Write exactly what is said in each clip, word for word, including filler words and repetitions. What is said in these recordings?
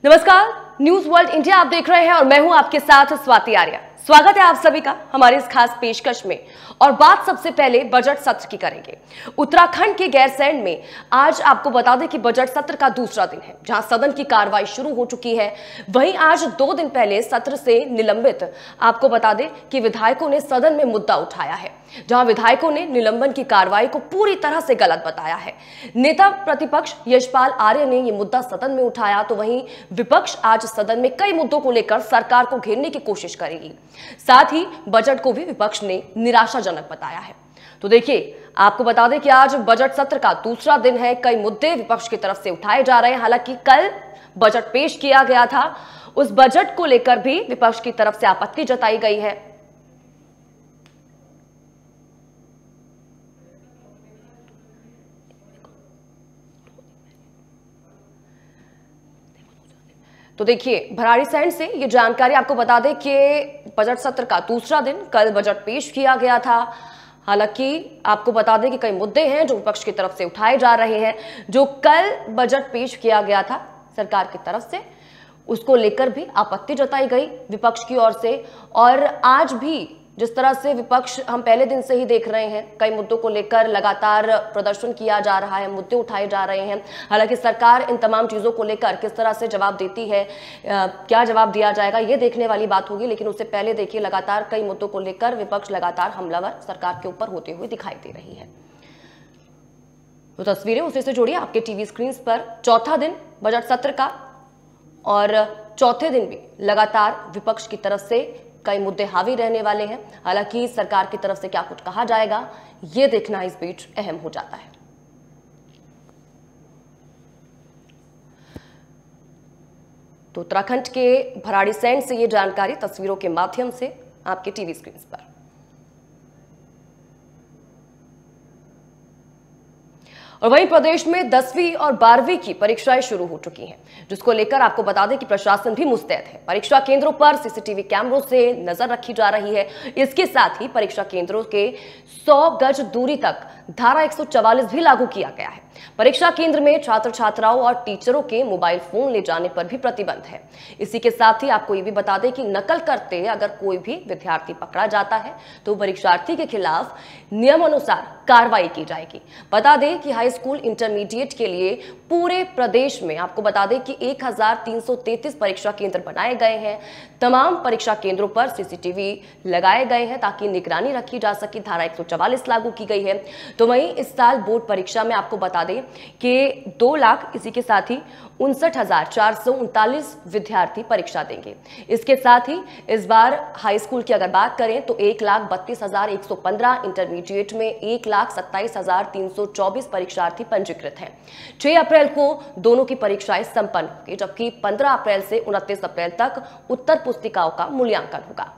नमस्कार, news world India आप देख रहे हैं और मैं हूं आपके साथ स्वाति आर्या। स्वागत है आप सभी का हमारे इस खास पेशकश में। और बात सबसे पहले बजट सत्र की करेंगे। उत्तराखंड के गैरसैंण में आज आपको बता दें कि बजट सत्र का दूसरा दिन है, जहां सदन की कार्रवाई शुरू हो चुकी है। वहीं आज दो दिन पहले सत्र से निलंबित आपको बता दें कि विधायकों ने सदन में मुद्दा उठाया है, जहां विधायकों ने निलंबन की कार्रवाई को पूरी तरह से गलत बताया है। नेता प्रतिपक्ष यशपाल आर्य ने यह मुद्दा सदन में उठाया, तो वहीं विपक्ष आज सदन में कई मुद्दों को लेकर सरकार को घेरने की कोशिश करेगी। साथ ही बजट को भी विपक्ष ने निराशाजनक बताया है। तो देखिए, आपको बता दें कि आज बजट सत्र का दूसरा दिन है। कई मुद्दे विपक्ष की तरफ से उठाए जा रहे हैं। हालांकि कल बजट पेश किया गया था, उस बजट को लेकर भी विपक्ष की तरफ से आपत्ति जताई गई है। तो देखिए, भराड़ीसैंण से ये जानकारी आपको बता दें कि बजट सत्र का दूसरा दिन कल बजट पेश किया गया था। हालांकि आपको बता दें कि कई मुद्दे हैं जो विपक्ष की तरफ से उठाए जा रहे हैं। जो कल बजट पेश किया गया था सरकार की तरफ से, उसको लेकर भी आपत्ति जताई गई विपक्ष की ओर से। और आज भी जिस तरह से विपक्ष हम पहले दिन से ही देख रहे हैं, कई मुद्दों को लेकर लगातार प्रदर्शन किया जा रहा है, मुद्दे उठाए जा रहे हैं। हालांकि सरकार इन तमाम चीजों को लेकर किस तरह से जवाब देती है, आ, क्या जवाब दिया जाएगा, ये देखने वाली बात होगी। लेकिन उससे पहले देखिए, लगातार कई मुद्दों को लेकर विपक्ष लगातार हमलावर सरकार के ऊपर होते हुए दिखाई दे रही है। तो तस्वीरें उसी से जोड़िए आपके टीवी स्क्रीन पर। चौथा दिन बजट सत्र का और चौथे दिन भी लगातार विपक्ष की तरफ से कई मुद्दे हावी रहने वाले हैं। हालांकि सरकार की तरफ से क्या कुछ कहा जाएगा, यह देखना इस बीच अहम हो जाता है। तो उत्तराखंड के भराड़ीसैंण से यह जानकारी तस्वीरों के माध्यम से आपके टीवी स्क्रीन पर। और वहीं प्रदेश में दसवीं और बारहवीं की परीक्षाएं शुरू हो चुकी हैं, जिसको लेकर आपको बता दें कि प्रशासन भी मुस्तैद है। परीक्षा केंद्रों पर सीसीटीवी कैमरों से नजर रखी जा रही है। इसके साथ ही परीक्षा केंद्रों के सौ गज दूरी तक धारा एक सौ चवालीस भी लागू किया गया है। परीक्षा केंद्र में छात्र छात्राओं और टीचरों के मोबाइल फोन ले जाने पर भी प्रतिबंध है। इसी के साथ ही आपको ये भी बता दें कि नकल करते अगर कोई भी विद्यार्थी पकड़ा जाता है तो परीक्षार्थी के खिलाफ नियमानुसार कार्रवाई की जाएगी। बता दें कि हाई स्कूल इंटरमीडिएट के लिए पूरे प्रदेश में आपको बता दें कि एक हजार तीन सौ तैंतीस परीक्षा केंद्र बनाए गए हैं। तमाम परीक्षा केंद्रों पर सीसीटीवी लगाए गए हैं ताकि निगरानी रखी जा सके। धारा एक सौ चवालीस लागू की गई है। तो वहीं इस साल बोर्ड परीक्षा में आपको बता दें कि दो लाख इसी के साथ ही उनसठ हजार चार सौ उनतालीस विद्यार्थी परीक्षा देंगे। इसके साथ ही इस बार हाई स्कूल की अगर बात करें तो एक लाख बत्तीस हजार एक सौ पंद्रह, इंटरमीडिएट में एक लाख सत्ताईस हजार तीन सौ चौबीस परीक्षार्थी पंजीकृत हैं। छह अप्रैल को दोनों की परीक्षाएं संपन्न होंगी, जबकि पंद्रह अप्रैल से उनतीस अप्रैल तक उत्तर पुस्तिकाओं का मूल्यांकन होगा।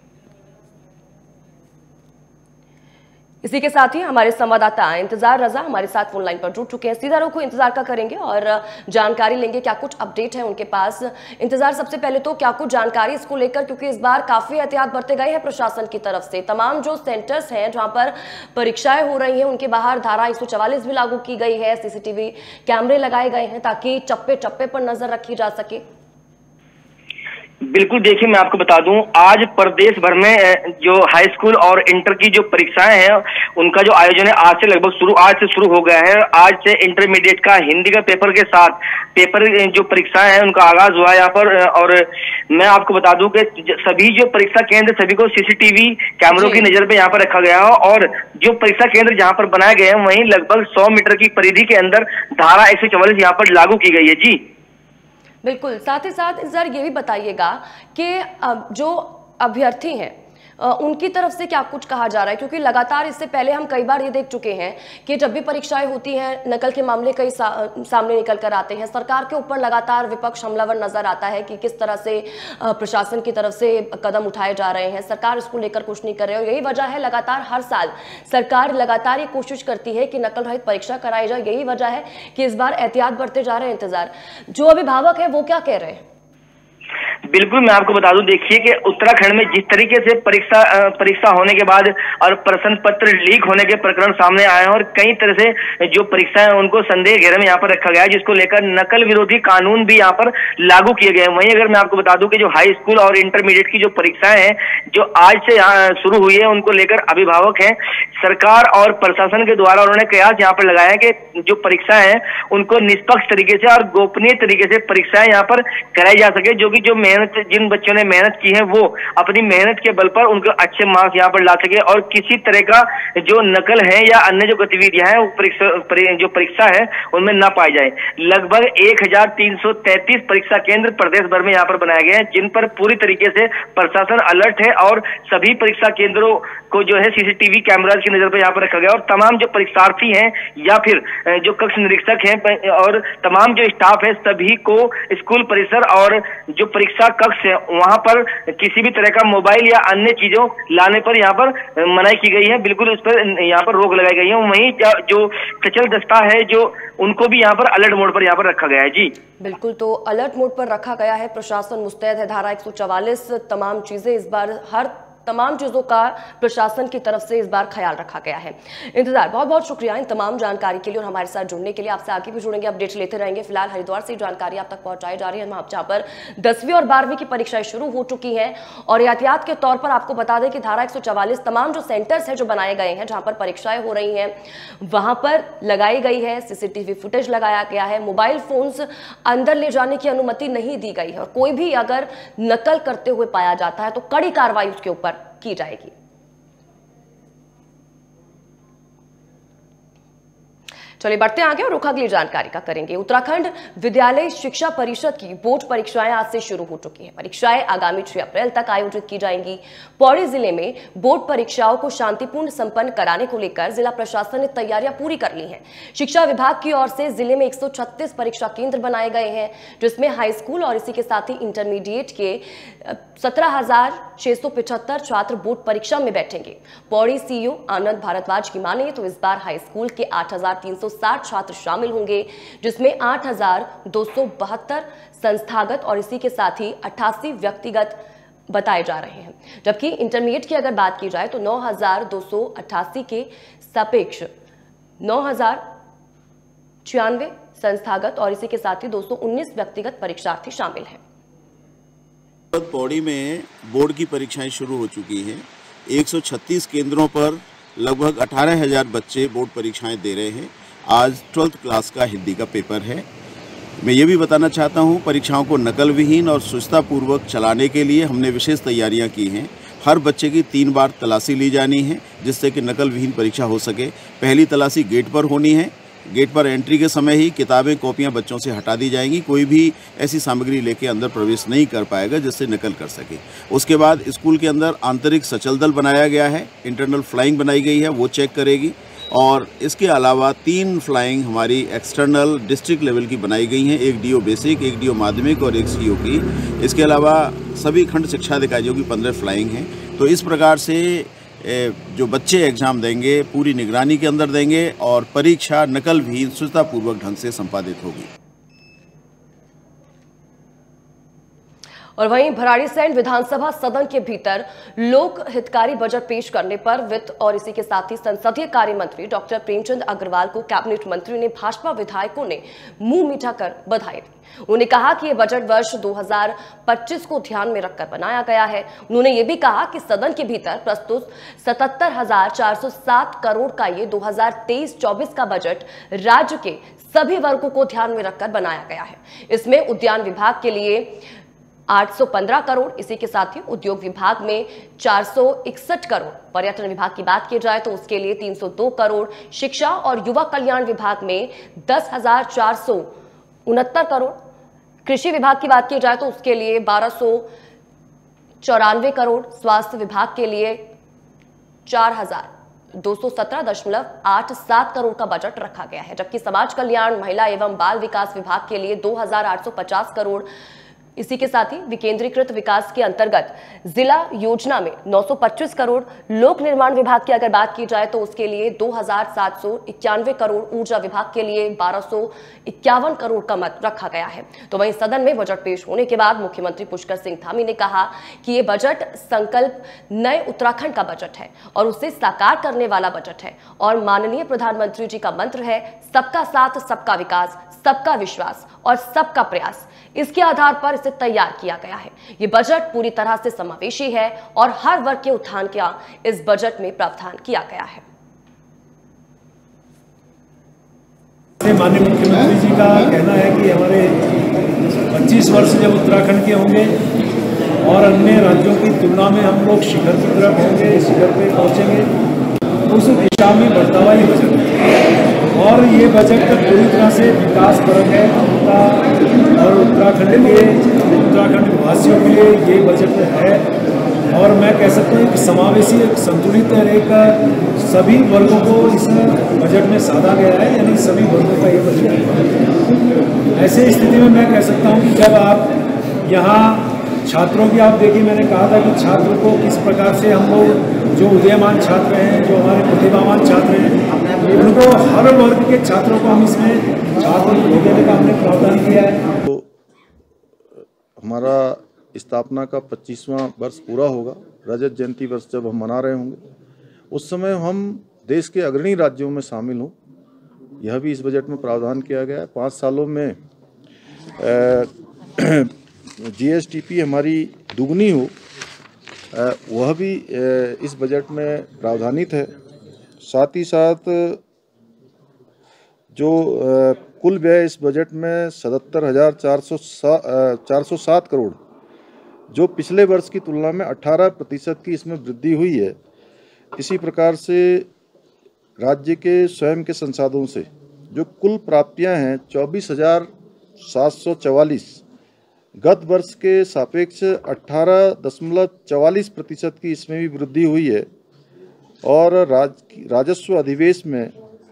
इसी के साथ ही हमारे संवाददाता इंतजार रजा हमारे साथ फोन लाइन पर जुड़ चुके हैं। सीधा रुख इंतजार का करेंगे और जानकारी लेंगे क्या कुछ अपडेट है उनके पास। इंतजार, सबसे पहले तो क्या कुछ जानकारी इसको लेकर, क्योंकि इस बार काफी एहतियात बरते गए हैं प्रशासन की तरफ से। तमाम जो सेंटर्स हैं जहां पर परीक्षाएं हो रही हैं उनके बाहर धारा एक सौ चवालीस भी लागू की गई है। सीसीटीवी कैमरे लगाए गए हैं ताकि चप्पे चप्पे पर नजर रखी जा सके। बिल्कुल, देखिए मैं आपको बता दूं, आज प्रदेश भर में जो हाई स्कूल और इंटर की जो परीक्षाएं हैं उनका जो आयोजन है आज से लगभग शुरू आज से शुरू हो गया है। आज से इंटरमीडिएट का हिंदी का पेपर के साथ पेपर जो परीक्षाएं हैं उनका आगाज हुआ यहाँ पर। और मैं आपको बता दूं कि सभी जो परीक्षा केंद्र सभी को सीसीटीवी कैमरों की नजर पे यहाँ पर रखा गया है। और जो परीक्षा केंद्र जहाँ पर बनाए गए हैं वहीं लगभग सौ मीटर की परिधि के अंदर धारा एक सौ चवालीस यहाँ पर लागू की गई है। जी बिल्कुल, साथ ही साथ सर ये भी बताइएगा कि जो अभ्यर्थी हैं उनकी तरफ से क्या कुछ कहा जा रहा है, क्योंकि लगातार इससे पहले हम कई बार ये देख चुके हैं कि जब भी परीक्षाएं होती हैं नकल के मामले कई सा, सामने निकल कर आते हैं। सरकार के ऊपर लगातार विपक्ष हमलावर नजर आता है कि किस तरह से प्रशासन की तरफ से कदम उठाए जा रहे हैं। सरकार इसको लेकर कुछ नहीं कर रही है और यही वजह है लगातार हर साल सरकार लगातार ये कोशिश करती है कि नकल रहित परीक्षा कराई जाए। यही वजह है कि इस बार एहतियात बरते जा रहे हैं। इंतजार, जो अभिभावक है वो क्या कह रहे हैं? बिल्कुल, मैं आपको बता दूं, देखिए कि उत्तराखंड में जिस तरीके से परीक्षा परीक्षा होने के बाद और प्रश्न पत्र लीक होने के प्रकरण सामने आए हैं और कई तरह से जो परीक्षाएं उनको संदेह घेरे में यहाँ पर रखा गया है, जिसको लेकर नकल विरोधी कानून भी यहाँ पर लागू किए गए हैं। वहीं अगर मैं आपको बता दूं कि जो हाई स्कूल और इंटरमीडिएट की जो परीक्षाएं हैं जो आज से यहाँ शुरू हुई है, उनको लेकर अभिभावक हैं, सरकार और प्रशासन के द्वारा उन्होंने कयास यहाँ पर लगाया है कि जो परीक्षाएं हैं उनको निष्पक्ष तरीके से और गोपनीय तरीके से परीक्षाएं यहाँ पर कराई जा सके, जो कि जो मेहनत जिन बच्चों ने मेहनत की है वो अपनी मेहनत के बल पर उनको अच्छे मार्क्स यहाँ पर ला सके और किसी तरह का जो नकल है या अन्य जो गतिविधियां हैं वो परीक्षा परि, जो परीक्षा है उनमें ना पाई जाए। लगभग एक हजार तीन सौ तैंतीस परीक्षा केंद्र प्रदेश भर में यहाँ पर बनाए गए हैं, जिन पर पूरी तरीके से प्रशासन अलर्ट है और सभी परीक्षा केंद्रों को जो है सीसीटीवी कैमराज की नजर पर यहाँ पर रखा गया और तमाम जो परीक्षार्थी हैं या फिर जो कक्ष निरीक्षक हैं और तमाम जो स्टाफ है सभी को स्कूल परिसर और जो परीक्षा कक्ष है वहां पर किसी भी तरह का मोबाइल या अन्य चीजों लाने पर यहाँ पर मनाही की गई है। बिल्कुल उस पर यहाँ पर रोक लगाई गई है। वहीं जो कचल दस्ता है जो उनको भी यहाँ पर अलर्ट मोड पर यहाँ पर रखा गया है। जी बिल्कुल, तो अलर्ट मोड पर रखा गया है, प्रशासन मुस्तैद है। धारा एक सौ चवालीस तमाम चीजें इस बार हर तमाम चीजों का प्रशासन की तरफ से इस बार ख्याल रखा गया है। इंतजार, बहुत बहुत शुक्रिया इन तमाम जानकारी के लिए और हमारे साथ जुड़ने के लिए। आपसे आगे भी जुड़ेंगे, अपडेट लेते रहेंगे। फिलहाल हरिद्वार से जानकारी आप तक पहुंचाई जा रही है जहां पर दसवीं और बारहवीं की परीक्षाएं शुरू हो चुकी हैं और एहतियात के तौर पर आपको बता दें कि धारा एक सौ चवालीस तमाम जो सेंटर्स हैं जो बनाए गए हैं जहां पर परीक्षाएं हो रही हैं वहां पर लगाई गई है, सीसीटीवी फुटेज लगाया गया है, मोबाइल फोन्स अंदर ले जाने की अनुमति नहीं दी गई है और कोई भी अगर नकल करते हुए पाया जाता है तो कड़ी कार्रवाई उसके ऊपर की जाएगी। चलिए बढ़ते आगे और रुख अगली जानकारी का करेंगे। उत्तराखंड विद्यालय शिक्षा परिषद की बोर्ड परीक्षाएं आज से शुरू हो चुकी हैं। परीक्षाएं आगामी छह अप्रैल तक आयोजित की जाएंगी। पौड़ी जिले में बोर्ड परीक्षाओं को शांतिपूर्ण संपन्न कराने को लेकर जिला प्रशासन ने तैयारियां पूरी कर ली हैं। शिक्षा विभाग की ओर से जिले में एक सौ छत्तीस परीक्षा केंद्र बनाए गए हैं, जिसमें हाई स्कूल और इसी के साथ ही इंटरमीडिएट के सत्रह हजार छह सौ पिछहत्तर छात्र बोर्ड परीक्षा में बैठेंगे। पौड़ी सीईओ आनंद भारद्वाज की माने तो इस बार हाई स्कूल के आठ हजार तीन सौ साठ छात्र शामिल होंगे, जिसमें आठ हजार दो सौ बहत्तर संस्थागत और इसी के साथ ही अट्ठासी व्यक्तिगत बताए जा रहे हैं। जबकि इंटरमीडिएट की अगर बात की जाए तो नौ हजार दो सौ अट्ठासी के सापेक्ष नौ हजार छियानवे संस्थागत और इसी के साथ ही दो सौ उन्नीस व्यक्तिगत परीक्षार्थी शामिल हैं। पौड़ी में बोर्ड की परीक्षाएं शुरू हो चुकी हैं। एक सौ छत्तीस केंद्रों पर लगभग अठारह हजार बच्चे बोर्ड परीक्षाएं दे रहे हैं। आज ट्वेल्थ क्लास का हिंदी का पेपर है। मैं ये भी बताना चाहता हूँ, परीक्षाओं को नकल विहीन और सुचतापूर्वक चलाने के लिए हमने विशेष तैयारियां की हैं। हर बच्चे की तीन बार तलाशी ली जानी है जिससे कि नकल विहीन परीक्षा हो सके। पहली तलाशी गेट पर होनी है। गेट पर एंट्री के समय ही किताबें कॉपियां बच्चों से हटा दी जाएंगी। कोई भी ऐसी सामग्री लेके अंदर प्रवेश नहीं कर पाएगा जिससे नकल कर सके। उसके बाद स्कूल के अंदर आंतरिक सचल दल बनाया गया है, इंटरनल फ्लाइंग बनाई गई है, वो चेक करेगी। और इसके अलावा तीन फ्लाइंग हमारी एक्सटर्नल डिस्ट्रिक्ट लेवल की बनाई गई हैं, एक डीओ बेसिक, एक डीओ माध्यमिक और एक सीओ की। इसके अलावा सभी खंड शिक्षा अधिकारियों की पंद्रह फ्लाइंग हैं। तो इस प्रकार से जो बच्चे एग्जाम देंगे पूरी निगरानी के अंदर देंगे और परीक्षा नकल विहीन सुचतापूर्वक ढंग से संपादित होगी। और वहीं भराड़ीसैंण विधानसभा सदन के भीतर लोक हितकारी बजट पेश करने पर वित्त और इसी के साथ ही संसदीय कार्य मंत्री डॉक्टर प्रेमचंद अग्रवाल को कैबिनेट मंत्री ने भाजपा विधायकों ने मुंह मीठा कर बधाई दी। उन्होंने कहा कि यह बजट वर्ष दो हज़ार पच्चीस को ध्यान में रखकर बनाया गया है। उन्होंने ये भी कहा कि सदन के भीतर प्रस्तुत सतहत्तर हजार चार सौ सात करोड़ का ये दो हज़ार तेईस चौबीस का बजट राज्य के सभी वर्गों को ध्यान में रखकर बनाया गया है। इसमें उद्यान विभाग के लिए आठ सौ पंद्रह करोड़, इसी के साथ ही उद्योग विभाग में चार सौ इकसठ करोड़, पर्यटन विभाग की बात की जाए तो उसके लिए तीन सौ दो करोड़, शिक्षा और युवा कल्याण विभाग में दस हजार चार सौ उनहत्तर करोड़, कृषि विभाग की बात की जाए तो उसके लिए बारह सौ चौरानवे करोड़, स्वास्थ्य विभाग के लिए चार हजार दो सौ सत्रह दशमलव आठ सात करोड़ का बजट रखा गया है। जबकि समाज कल्याण, महिला एवं बाल विकास विभाग के लिए दो हजार आठ सौ पचास करोड़, इसी के साथ ही विकेंद्रीकृत विकास के अंतर्गत जिला योजना में नौ सौ पच्चीस करोड़, लोक निर्माण विभाग की अगर बात की जाए तो उसके लिए दो हजार सात सौ इक्यानवे करोड़, ऊर्जा विभाग के लिए बारह सौ इक्यावन करोड़ का मत रखा गया है। तो वहीं सदन में बजट पेश होने के बाद मुख्यमंत्री पुष्कर सिंह धामी ने कहा कि ये बजट संकल्प नए उत्तराखंड का बजट है और उसे साकार करने वाला बजट है और माननीय प्रधानमंत्री जी का मंत्र है सबका साथ, सबका विकास, सबका विश्वास और सबका प्रयास। इसके आधार पर इसे तैयार किया गया है। ये बजट पूरी तरह से समावेशी है और हर वर्ग के उत्थान का इस बजट में प्रावधान किया गया है। माननीय मुख्यमंत्री जी का कहना है कि हमारे पच्चीस वर्ष जब उत्तराखंड के होंगे और अन्य राज्यों की तुलना में हम लोग शिखर की तरफ होंगे, शिखर पे पहुंचेंगे, उस दिशा में बढ़ता हुआ ये बजट है। और ये बजट पूरी तरह से विकास परक है उनका और उत्तराखंड के उत्तराखंड वासियों के लिए ये बजट है। और मैं कह सकता हूँ कि समावेशी, एक संतुलित और एक सभी वर्गों को इस बजट में साधा गया है, यानी सभी वर्गों का ये बजट है। ऐसे स्थिति में मैं कह सकता हूँ कि जब आप यहाँ छात्रों की आप देखिए, मैंने कहा था कि छात्र को किस प्रकार से हम लोग जो उदयमान छात्र हैं, जो हमारे प्रतिभावान छात्र हैं, उनको हर वर्ग के छात्रों को हम इसमें छात्र देने का हमने प्रावधान किया है। तो हमारा स्थापना का पच्चीसवां वर्ष पूरा होगा, रजत जयंती वर्ष जब हम मना रहे होंगे, उस समय हम देश के अग्रणी राज्यों में शामिल हों, यह भी इस बजट में प्रावधान किया गया है। पाँच सालों में जीएसटीपी हमारी दुगनी हो, वह भी इस बजट में प्रावधानित है। साथ ही साथ जो कुल व्यय इस बजट में सतहत्तर हजार चार सौ चार सौ सात करोड़, जो पिछले वर्ष की तुलना में अठारह प्रतिशत की इसमें वृद्धि हुई है। इसी प्रकार से राज्य के स्वयं के संसाधनों से जो कुल प्राप्तियां हैं चौबीस हजार सात सौ चवालीस, गत वर्ष के सापेक्ष अठारह दशमलव चवालीस प्रतिशत की इसमें भी वृद्धि हुई है। और राज राजस्व अधिवेश में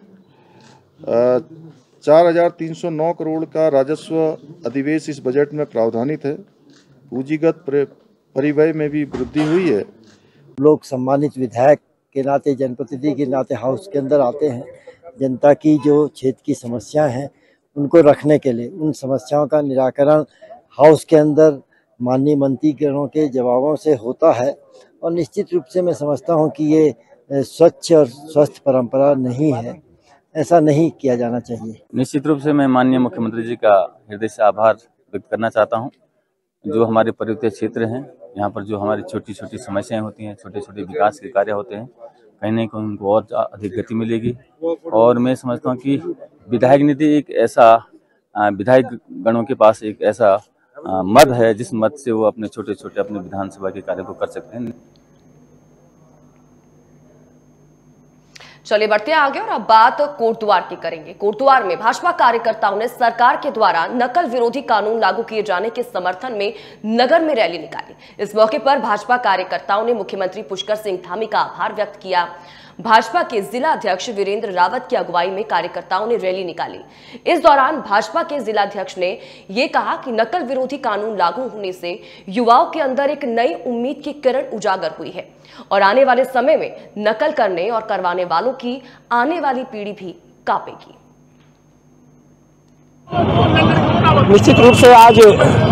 चार हजार तीन सौ नौ करोड़ का राजस्व अधिवेश इस बजट में प्रावधानित है। पूंजीगत परिव्यय में भी वृद्धि हुई है। लोग सम्मानित विधायक के नाते, जनप्रतिनिधि के नाते हाउस के अंदर आते हैं, जनता की जो क्षेत्र की समस्याएं हैं उनको रखने के लिए, उन समस्याओं का निराकरण हाउस के अंदर माननीय मंत्रीगणों के जवाबों से होता है। और निश्चित रूप से मैं समझता हूं कि ये स्वच्छ और स्वस्थ परंपरा नहीं है, ऐसा नहीं किया जाना चाहिए। निश्चित रूप से मैं माननीय मुख्यमंत्री जी का हृदय से आभार व्यक्त करना चाहता हूं। जो हमारे पर्वतीय क्षेत्र हैं, यहाँ पर जो हमारी छोटी छोटी समस्याएं होती हैं, छोटे छोटे विकास के कार्य होते हैं, कहीं ना कहीं उनको और अधिक गति मिलेगी। और मैं समझता हूँ कि विधायक नीति एक ऐसा, विधायक गणों के पास एक ऐसा मद है जिस मद से वो अपने छोटे छोटे अपने विधानसभा के कार्य को कर सकते हैं। चलिए बढ़ते हैं आगे और अब बात कोटद्वार की करेंगे। कोटद्वार में भाजपा कार्यकर्ताओं ने सरकार के द्वारा नकल विरोधी कानून लागू किए जाने के समर्थन में नगर में रैली निकाली। इस मौके पर भाजपा कार्यकर्ताओं ने मुख्यमंत्री पुष्कर सिंह धामी का आभार व्यक्त किया। भाजपा के जिला अध्यक्ष वीरेंद्र रावत की अगुवाई में कार्यकर्ताओं ने रैली निकाली। इस दौरान भाजपा के जिलाध्यक्ष ने यह कहा कि नकल विरोधी कानून लागू होने से युवाओं के अंदर एक नई उम्मीद की किरण उजागर हुई है और आने वाले समय में नकल करने और करवाने वालों की आने वाली पीढ़ी भी कांपेगी। निश्चित रूप से आज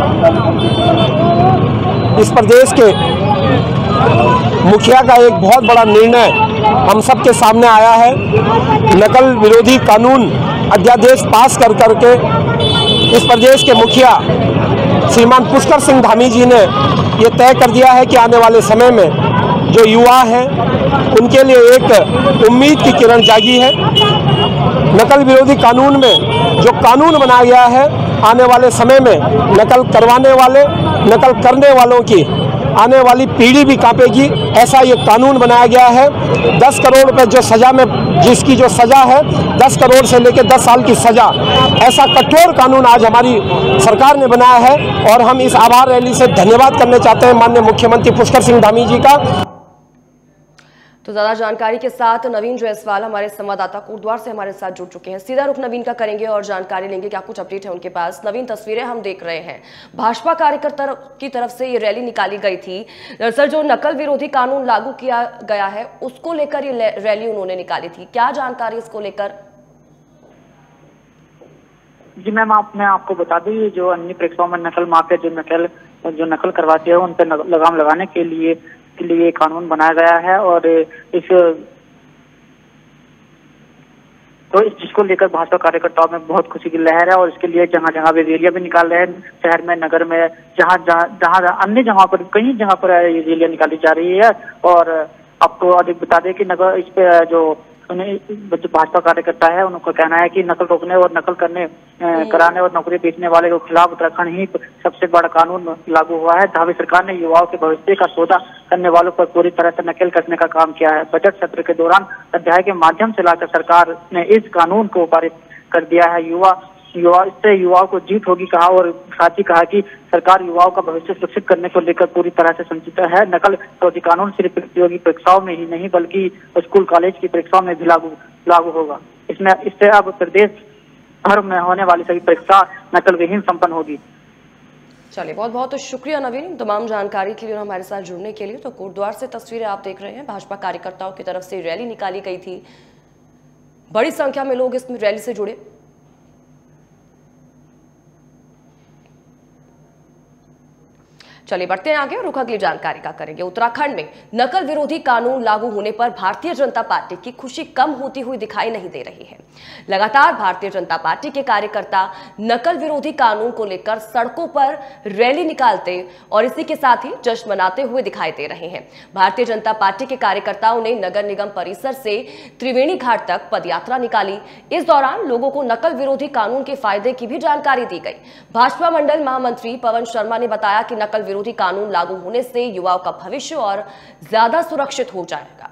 इस प्रदेश के मुखिया का एक बहुत बड़ा निर्णय हम सबके सामने आया है। नकल विरोधी कानून अध्यादेश पास कर करके इस प्रदेश के मुखिया श्रीमान पुष्कर सिंह धामी जी ने ये तय कर दिया है कि आने वाले समय में जो युवा हैं उनके लिए एक उम्मीद की किरण जागी है। नकल विरोधी कानून में जो कानून बनाया गया है, आने वाले समय में नकल करवाने वाले, नकल करने वालों की आने वाली पीढ़ी भी कांपेगी। ऐसा ये कानून बनाया गया है। दस करोड़ रुपए जो सजा में, जिसकी जो सजा है दस करोड़ से लेकर दस साल की सजा, ऐसा कठोर कानून आज हमारी सरकार ने बनाया है। और हम इस आभार रैली से धन्यवाद करना चाहते हैं माननीय मुख्यमंत्री पुष्कर सिंह धामी जी का। तो ज्यादा जानकारी के साथ नवीन जायसवाल हमारे संवाददाता कोटद्वार से हमारे साथ जुड़ चुके हैं। सीधा रुख नवीन का करेंगे और जानकारी लेंगे क्या कुछ अपडेट है उनके पास। नवीन, तस्वीरें हम देख रहे हैं, भाजपा कार्यकर्ता की तरफ से ये रैली निकाली गई थी। दरअसल जो नकल विरोधी कानून लागू किया गया है उसको लेकर ये रैली उन्होंने निकाली थी, क्या जानकारी इसको लेकर? जी मैम, आप मैं आपको बता दूं, ये जो अन्य परीक्षाओं में नकल माफिया जो नकल जो नकल करवाते हैं उन पर लगाम लगाने के लिए के लिए कानून बनाया गया है। और इस तो इस जिसको लेकर भाजपा कार्यकर्ताओं में बहुत खुशी की लहर है और इसके लिए जगह जगह वे रैलियां भी निकाल रहे हैं। शहर में, नगर में, जहां जहां अन्य जगह पर कई जगह पर ये रैलियां निकाली जा रही है। और आपको अधिक बता दें कि नगर इस पे जो जो भाजपा कार्यकर्ता है उनका कहना है कि नकल रोकने और नकल करने कराने और नौकरी बेचने वाले के खिलाफ उत्तराखंड ही सबसे बड़ा कानून लागू हुआ है। धावी सरकार ने युवाओं के भविष्य का सौदा करने वालों पर पूरी तरह से नकल कसने का काम किया है। बजट सत्र के दौरान अध्याय के माध्यम से लाकर सरकार ने इस कानून को पारित कर दिया है। युवा युवा इससे युवाओं को जीत होगी कहा और साथ ही कहा कि सरकार युवाओं का भविष्य सुरक्षित करने को लेकर पूरी तरह से संचित है। नकल विरोधी कानून सिर्फ प्रतियोगी परीक्षाओं में ही नहीं बल्कि स्कूल कॉलेज की परीक्षाओं में भी लागू लागू होगा। इसमें इससे अब प्रदेश भर में होने वाली सभी परीक्षा नकल विहीन संपन्न होगी। चलिए, बहुत बहुत शुक्रिया नवीन तमाम जानकारी के लिए और हमारे साथ जुड़ने के लिए। तो कोटद्वार से तस्वीरें आप देख रहे हैं, भाजपा कार्यकर्ताओं की तरफ से रैली निकाली गई थी, बड़ी संख्या में लोग इसमें रैली से जुड़े। चलिए बढ़ते हैं आगे और रुख अगली जानकारी का करेंगे। उत्तराखंड में नकल विरोधी कानून लागू होने पर भारतीय जनता पार्टी की खुशी कम होती हुई दिखाई नहीं दे रही है। लगातार भारतीय जनता पार्टी के कार्यकर्ता नकल विरोधी कानून को लेकर सड़कों पर रैली निकालते और इसी के साथ ही जश्न मनाते हुए दिखाई दे रहे हैं। भारतीय जनता पार्टी के कार्यकर्ताओं ने नगर निगम परिसर से त्रिवेणी घाट तक पदयात्रा निकाली। इस दौरान लोगों को नकल विरोधी कानून के फायदे की भी जानकारी दी गई। भाजपा मंडल महामंत्री पवन शर्मा ने बताया कि नकल विरोधी कानून लागू होने से युवाओं का भविष्य और ज्यादा सुरक्षित हो जाएगा।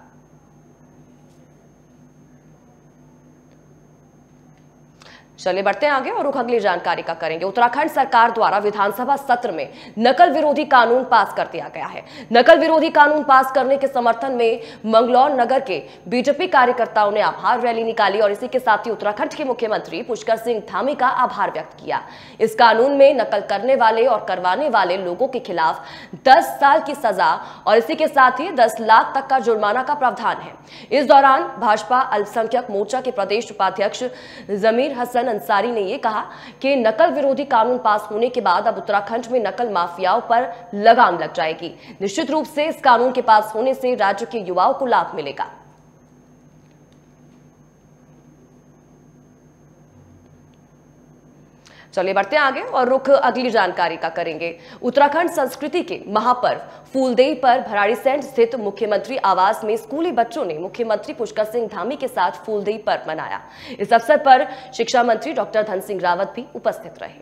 चलिए बढ़ते हैं आगे और रुख अगली जानकारी का करेंगे। उत्तराखंड सरकार द्वारा विधानसभा सत्र में नकल विरोधी कानून पास कर दिया गया है। नकल विरोधी कानून पास करने के समर्थन में मंगलौर नगर के बीजेपी कार्यकर्ताओं ने आभार रैली निकाली और इसी के साथ ही उत्तराखंड के मुख्यमंत्री पुष्कर सिंह धामी का आभार व्यक्त किया। इस कानून में नकल करने वाले और करवाने वाले लोगों के खिलाफ दस साल की सजा और इसी के साथ ही दस लाख तक का जुर्माना का प्रावधान है। इस दौरान भाजपा अल्पसंख्यक मोर्चा के प्रदेश उपाध्यक्ष जमीर हसन अंसारी ने यह कहा कि नकल विरोधी कानून पास होने के बाद अब उत्तराखंड में नकल माफियाओं पर लगाम लग जाएगी। निश्चित रूप से इस कानून के पास होने से राज्य के युवाओं को लाभ मिलेगा। चलिए बढ़ते हैं आगे और रुख अगली जानकारी का करेंगे। उत्तराखंड संस्कृति के महापर्व फूलदेई पर भराड़ीसैंण स्थित मुख्यमंत्री आवास में स्कूली बच्चों ने मुख्यमंत्री पुष्कर सिंह धामी के साथ फूलदेई पर्व मनाया। इस अवसर पर शिक्षा मंत्री डॉक्टर धन सिंह रावत भी उपस्थित रहे।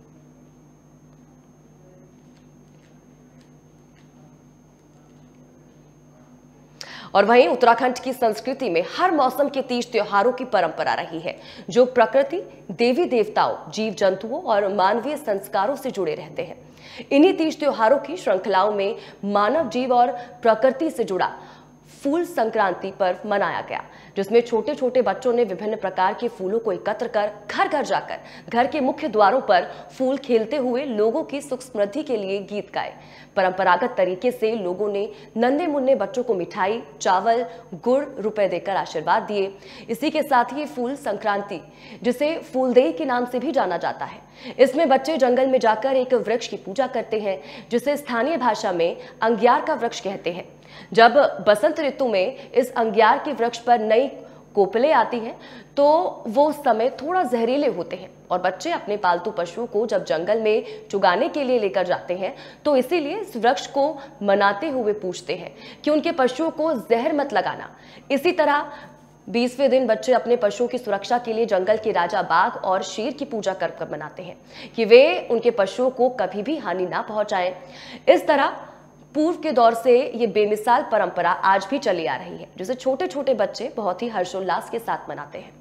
और वहीं उत्तराखंड की संस्कृति में हर मौसम के तीज त्योहारों की परंपरा रही है, जो प्रकृति, देवी देवताओं, जीव जंतुओं और मानवीय संस्कारों से जुड़े रहते हैं। इन्हीं तीज त्योहारों की श्रृंखलाओं में मानव जीव और प्रकृति से जुड़ा फूल संक्रांति पर्व मनाया गया, जिसमें छोटे छोटे बच्चों ने विभिन्न प्रकार के फूलों को एकत्र कर घर घर जाकर घर के मुख्य द्वारों पर फूल खेलते हुए लोगों की सुख समृद्धि के लिए गीत गाए। परंपरागत तरीके से लोगों ने नन्हे मुन्ने बच्चों को मिठाई, चावल, गुड़, रुपए देकर आशीर्वाद दिए। इसी के साथ ही फूल संक्रांति, जिसे फूलदेई के नाम से भी जाना जाता है, इसमें बच्चे जंगल में जाकर एक वृक्ष की पूजा करते हैं, जिसे स्थानीय भाषा में अंग्यार का वृक्ष कहते हैं। जब बसंत ऋतु में इस अंग्यार के वृक्ष पर नई कोपलें आती हैं तो वो समय थोड़ा जहरीले होते हैं और बच्चे अपने पालतू पशुओं को जब जंगल में चुगाने के लिए लेकर जाते हैं तो इसीलिए इस वृक्ष को मनाते हुए पूछते हैं कि उनके पशुओं को जहर मत लगाना। इसी तरह बीसवें दिन बच्चे अपने पशुओं की सुरक्षा के लिए जंगल के राजा बाघ और शेर की पूजा कर कर मनाते हैं कि वे उनके पशुओं को कभी भी हानि ना पहुंचाएं। इस तरह पूर्व के दौर से ये बेमिसाल परंपरा आज भी चली आ रही है, जिसे छोटे छोटे बच्चे बहुत ही हर्षोल्लास के साथ मनाते हैं।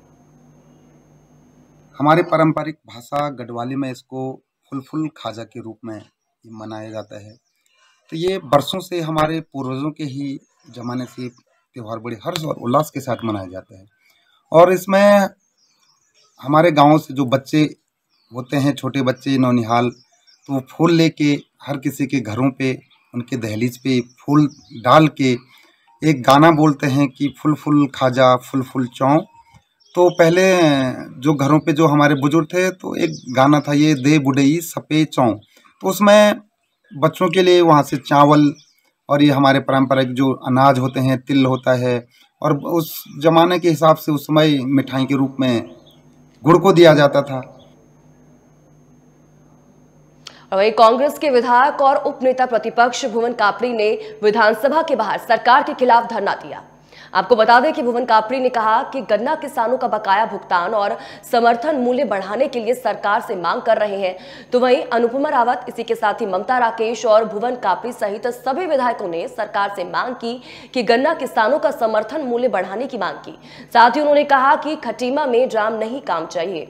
हमारे पारंपरिक भाषा गढ़वाली में इसको फुलफुल खाजा के रूप में मनाया जाता है। तो ये बरसों से हमारे पूर्वजों के ही जमाने से त्यौहार बड़े हर्ष और उल्लास के साथ मनाए जाते हैं। और इसमें हमारे गाँव से जो बच्चे होते हैं, छोटे बच्चे नौनिहाल, तो वो फूल लेके हर किसी के घरों पे, उनके दहलीज पे फूल डाल के एक गाना बोलते हैं कि फुल फुल खाजा फुल फुल चौं। तो पहले जो घरों पे जो हमारे बुजुर्ग थे तो एक गाना था ये, दे बुढ़ई सपे चौं। तो उसमें बच्चों के लिए वहाँ से चावल और ये हमारे पारंपरिक जो अनाज होते हैं, तिल होता है, और उस जमाने के हिसाब से उस समय मिठाई के रूप में गुड़ को दिया जाता था। वहीं कांग्रेस के विधायक और उपनेता प्रतिपक्ष भुवन कापड़ी ने विधानसभा के बाहर सरकार के खिलाफ धरना दिया। आपको बता दें कि भुवन कापड़ी ने कहा कि गन्ना किसानों का बकाया भुगतान और समर्थन मूल्य बढ़ाने के लिए सरकार से मांग कर रहे हैं। तो वहीं अनुपमा रावत, इसी के साथ ही ममता राकेश और भुवन कापड़ी सहित सभी विधायकों ने सरकार से मांग की कि गन्ना किसानों का समर्थन मूल्य बढ़ाने की मांग की। साथ ही उन्होंने कहा कि खटीमा में जाम नहीं काम चाहिए।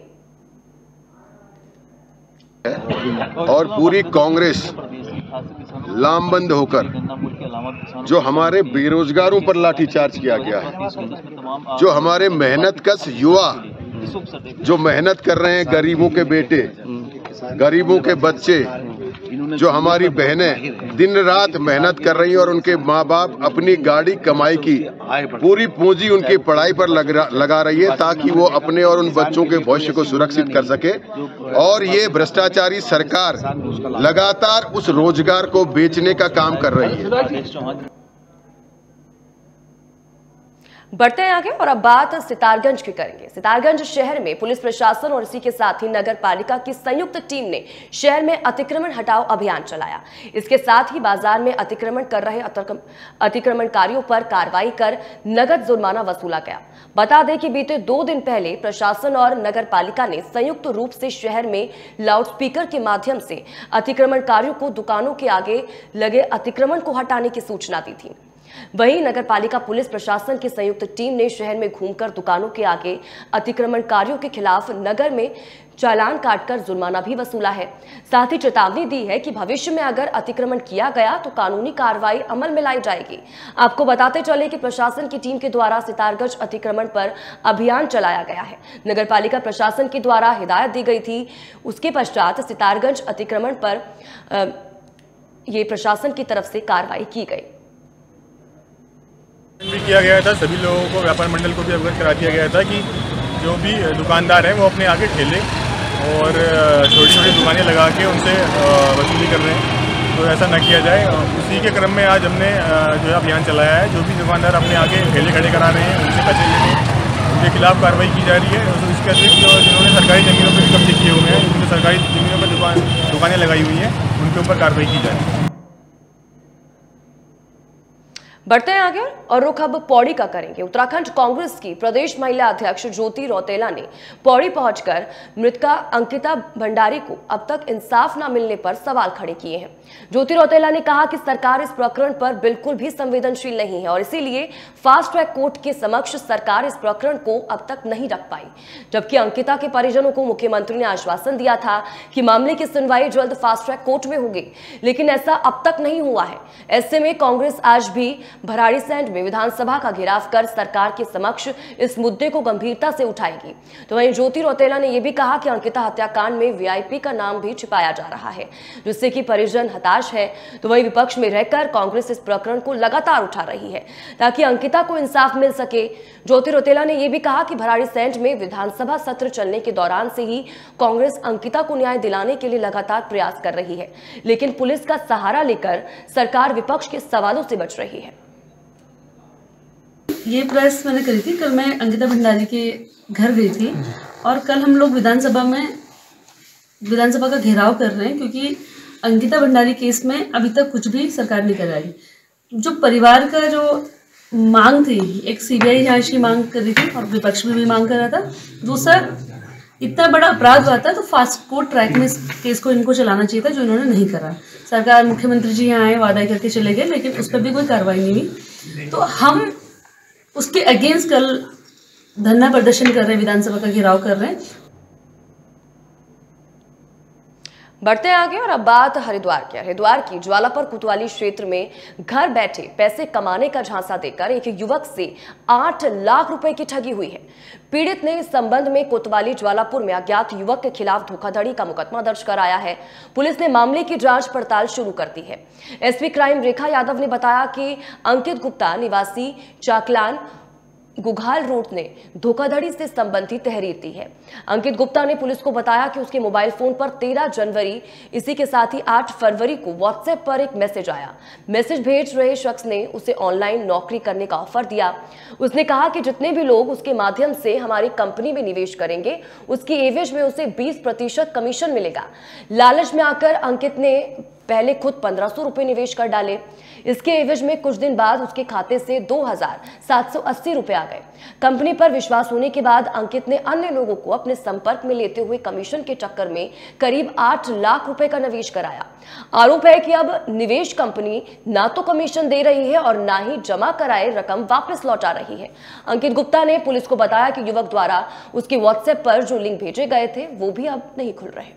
और पूरी कांग्रेस लामबंद होकर जो हमारे बेरोजगारों पर लाठीचार्ज किया गया है, जो हमारे मेहनतकश युवा जो मेहनत कर रहे हैं, गरीबों के बेटे, गरीबों के बच्चे, जो हमारी बहनें दिन रात मेहनत कर रही हैं और उनके माँ बाप अपनी गाड़ी कमाई की पूरी पूंजी उनकी पढ़ाई पर लग, लगा रही है ताकि वो अपने और उन बच्चों के भविष्य को सुरक्षित कर सके। और ये भ्रष्टाचारी सरकार लगातार उस रोजगार को बेचने का काम कर रही है। बढ़ते हैं आगे और अब बात सितारगंज की करेंगे। सितारगंज शहर में पुलिस प्रशासन और इसी के साथ ही नगर पालिका की संयुक्त टीम ने शहर में अतिक्रमण हटाओ अभियान चलाया। इसके साथ ही बाजार में अतिक्रमण कर रहे अतिक्रमणकारियों पर कार्रवाई कर नगद जुर्माना वसूला गया। बता दें कि बीते दो दिन पहले प्रशासन और नगर पालिका ने संयुक्त रूप से शहर में लाउडस्पीकर के माध्यम से अतिक्रमणकारियों को दुकानों के आगे लगे अतिक्रमण को हटाने की सूचना दी थी। वहीं नगर पालिका पुलिस प्रशासन की संयुक्त टीम ने शहर में घूमकर दुकानों के आगे अतिक्रमणकारियों के खिलाफ नगर में चालान काटकर जुर्माना भी वसूला है। साथ ही चेतावनी दी है कि भविष्य में अगर अतिक्रमण किया गया तो कानूनी कार्रवाई अमल में लाई जाएगी। आपको बताते चले कि प्रशासन की टीम के द्वारा सितारगंज अतिक्रमण पर अभियान चलाया गया है। नगर पालिका प्रशासन के द्वारा हिदायत दी गई थी, उसके पश्चात सितारगंज अतिक्रमण पर ये प्रशासन की तरफ से कार्रवाई की गई। भी किया गया था, सभी लोगों को, व्यापार मंडल को भी अवगत करा दिया गया था कि जो भी दुकानदार हैं वो अपने आगे ठेले और छोटी छोटी दुकानें लगा के उनसे वसूली कर रहे हैं, तो ऐसा न किया जाए। उसी के क्रम में आज हमने जो है अभियान चलाया है। जो भी दुकानदार अपने आगे ठेले खड़े करा रहे हैं, उनसे पैसे ले रहे हैं, उनके खिलाफ कार्रवाई की जा रही है। इसके अतिरिक्त जिन्होंने सरकारी ज़मीनों पर कब्जे किए हुए हैं, जिन्होंने सरकारी ज़मीनों पर दुकान दुकानें लगाई हुई हैं, उनके ऊपर कार्रवाई की जा रही है। बढ़ते हैं आगे और रुख अब पौड़ी का करेंगे। उत्तराखंड कांग्रेस की प्रदेश महिला अध्यक्ष ज्योति रौतेला ने पौड़ी पहुंचकर मृतका अंकिता भंडारी को अब तक इंसाफ न मिलने पर सवाल खड़े किए हैं। ज्योति रौतेला ने कहा कि सरकार इस प्रकरण पर बिल्कुल भी संवेदनशील नहीं है और इसीलिए फास्ट ट्रैक कोर्ट के समक्ष सरकार इस प्रकरण को अब तक नहीं रख पाई। जबकि अंकिता के परिजनों को मुख्यमंत्री ने आश्वासन दिया था कि मामले की सुनवाई जल्द फास्ट ट्रैक कोर्ट में होगी, लेकिन ऐसा अब तक नहीं हुआ है। ऐसे में कांग्रेस आज भी भराड़ीसैंण में विधानसभा का घेराव कर सरकार के समक्ष इस मुद्दे को गंभीरता से उठाएगी। तो वहीं ज्योति रौतेला ने यह भी कहा कि अंकिता हत्याकांड में वीआईपी का नाम भी छिपाया जा रहा है, जिससे कि परिजन हताश है। तो वहीं विपक्ष में रहकर कांग्रेस इस प्रकरण को लगातार उठा रही है ताकि अंकिता को इंसाफ मिल सके। ज्योति रौतेला ने यह भी कहा कि भराड़ीसैंण में विधानसभा सत्र चलने के दौरान से ही कांग्रेस अंकिता को न्याय दिलाने के लिए लगातार प्रयास कर रही है, लेकिन पुलिस का सहारा लेकर सरकार विपक्ष के सवालों से बच रही है। ये प्रेस मैंने करी थी, कल मैं अंकिता भंडारी के घर गई थी और कल हम लोग विधानसभा में विधानसभा का घेराव कर रहे हैं क्योंकि अंकिता भंडारी केस में अभी तक कुछ भी सरकार नहीं कर रही। जो परिवार का जो मांग थी, एक सीबीआई जांच की मांग कर रही थी और विपक्ष में भी मांग कर रहा था। दूसरा, इतना बड़ा अपराध हुआ था तो फास्ट कोर्ट ट्रैक में इस केस को इनको चलाना चाहिए था, जो इन्होंने नहीं करा। सरकार, मुख्यमंत्री जी यहाँ आए, वादा करके चले गए, लेकिन उस पर भी कोई कार्रवाई नहीं हुई। तो हम उसके अगेंस्ट कल धरना प्रदर्शन कर रहे हैं, विधानसभा का घेराव कर रहे हैं। बढ़ते हैं आगे और अब बात हरिद्वार की। हरिद्वार की ज्वालापुर कोतवाली क्षेत्र में घर बैठे पैसे कमाने का झांसा देकर एक युवक से आठ लाख रुपए की ठगी हुई है। पीड़ित ने इस संबंध में कोतवाली ज्वालापुर में अज्ञात युवक के खिलाफ धोखाधड़ी का मुकदमा दर्ज कराया है। पुलिस ने मामले की जांच पड़ताल शुरू कर दी है। एसपी क्राइम रेखा यादव ने बताया कि अंकित गुप्ता निवासी चाकलान गुघाल रोड ने धोखाधड़ी से संबंधित तहरीर दी है। अंकित गुप्ता ने पुलिस को बताया कि उसके मोबाइल फोन पर तेरह जनवरी इसी के साथ ही आठ फरवरी को व्हाट्सएप पर एक मैसेज आया। मैसेज भेज रहे शख्स ने उसे ऑनलाइन नौकरी करने का ऑफर दिया। उसने कहा कि जितने भी लोग उसके माध्यम से हमारी कंपनी में निवेश करेंगे उसकी एवज में उसे बीस प्रतिशत कमीशन मिलेगा। लालच में आकर अंकित ने पहले खुद पंद्रह सौ रुपए निवेश कर डाले। इसके एवज में कुछ दिन बाद उसके खाते से दो हजार सात सौ अस्सी रुपए आ गए। कंपनी पर विश्वास होने के बाद अंकित ने अन्य लोगों को अपने संपर्क में लेते हुए कमीशन के चक्कर में करीब आठ लाख रुपए का निवेश कराया। आरोप है कि अब निवेश कंपनी ना तो कमीशन दे रही है और ना ही जमा कराए रकम वापस लौटा रही है। अंकित गुप्ता ने पुलिस को बताया कि युवक द्वारा उसके व्हाट्सएप पर जो लिंक भेजे गए थे वो भी अब नहीं खुल रहे।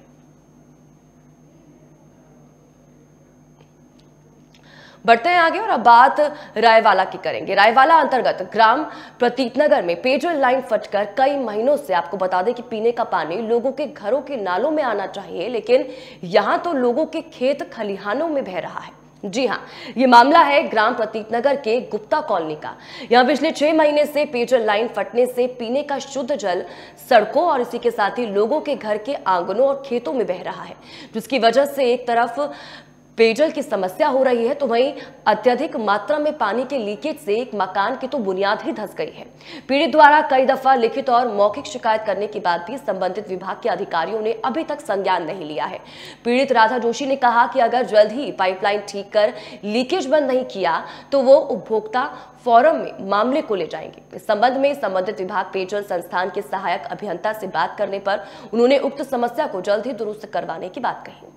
बढ़ते हैं आगे और अब बात रायवाला की करेंगे। रायवाला अंतर्गत ग्राम प्रतीतनगर में पेयजल लाइन फटकर कई महीनों से, आपको बता दें कि पीने का पानी लोगों के घरों के नालों में आना चाहिए, लेकिन यहां तो लोगों के खेत खलिहानों में बह रहा है। जी हां, ये मामला है ग्राम प्रतीतनगर के गुप्ता कॉलोनी का। यहां पिछले छह महीने से पेयजल लाइन फटने से पीने का शुद्ध जल सड़कों और इसी के साथ ही लोगों के घर के आंगनों और खेतों में बह रहा है, जिसकी वजह से एक तरफ पेयजल की समस्या हो रही है तो वहीं अत्यधिक मात्रा में पानी के लीकेज से एक मकान की तो बुनियाद ही धंस गई है। पीड़ित द्वारा कई दफा लिखित और मौखिक शिकायत करने के बाद भी संबंधित विभाग के अधिकारियों ने अभी तक संज्ञान नहीं लिया है। पीड़ित राधा जोशी ने कहा कि अगर जल्द ही पाइपलाइन ठीक कर लीकेज बंद नहीं किया तो वो उपभोक्ता फोरम में मामले को ले जाएंगे। इस संबंध में संबंधित विभाग पेयजल संस्थान के सहायक अभियंता से बात करने पर उन्होंने उक्त समस्या को जल्द ही दुरुस्त करवाने की बात कही।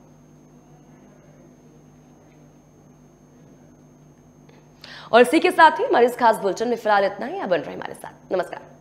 और इसी के साथ ही हमारे इस खास बुलेटिन में फिलहाल इतना ही। आप बन रहे हमारे साथ। नमस्कार।